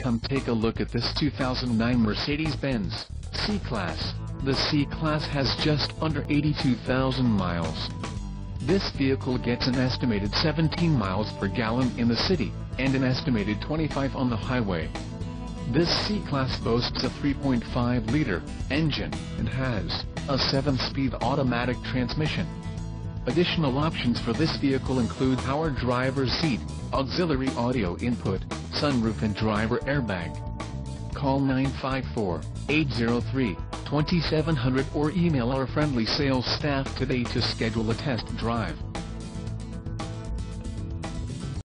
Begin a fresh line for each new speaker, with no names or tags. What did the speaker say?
Come take a look at this 2009 Mercedes-Benz C-Class. The C-Class has just under 82,000 miles. This vehicle gets an estimated 17 miles per gallon in the city, and an estimated 25 on the highway. This C-Class boasts a 3.5-liter engine, and has a 7-speed automatic transmission. Additional options for this vehicle include power driver's seat, auxiliary audio input, sunroof and driver airbag. Call 954-803-2700 or email our friendly sales staff today to schedule a test drive.